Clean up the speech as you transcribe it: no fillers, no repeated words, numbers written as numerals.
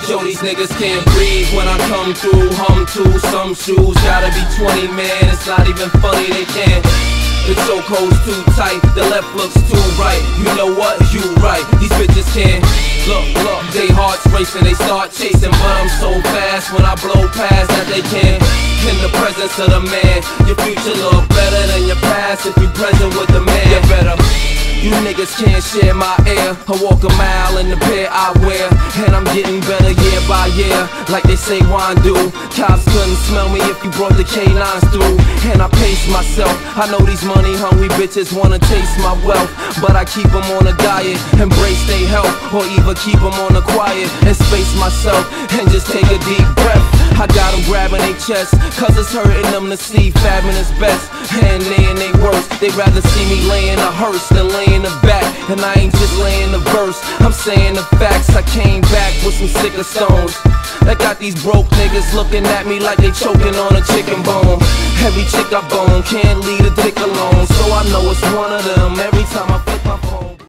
Yo, these niggas can't breathe when I come through. Hum to some shoes, gotta be 20, man. It's not even funny, they can't. The chokehold's too tight, the left looks too right. You know what? You right. These bitches can't. Look, they hearts racing, they start chasing, but I'm so fast when I blow past that they can't. In the presence of the man, your future look better than your past if you present with the man. You better. You niggas can't share my air. I walk a mile in the pair I wear, and I'm getting better year by year, like they say wine do. Cops couldn't smell me if you brought the canines through. And I pace myself. I know these money hungry bitches wanna taste my wealth, but I keep them on a diet, embrace their health, or even keep them on the quiet and space myself and just take a deep breath. I got them grabbing their chest, cause it's hurting them to see fabbing is best. And they in they worst, they'd rather see me laying a hearse than laying the back. And I ain't just laying the verse, I'm saying the facts. I came back with some sicker stones that got these broke niggas looking at me like they choking on a chicken bone. Every chick I bone can't leave a dick alone, so I know it's one of them every time I